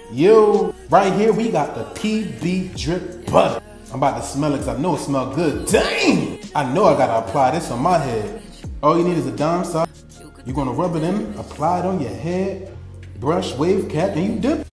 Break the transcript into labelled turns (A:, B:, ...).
A: Yo, right here we got the PB drip butter. I'm about to smell it because I know it smells good. Dang! I know I gotta apply this on my head. All you need is a dime sock. You're gonna rub it in, apply it on your head, brush, wave cap, and you dip.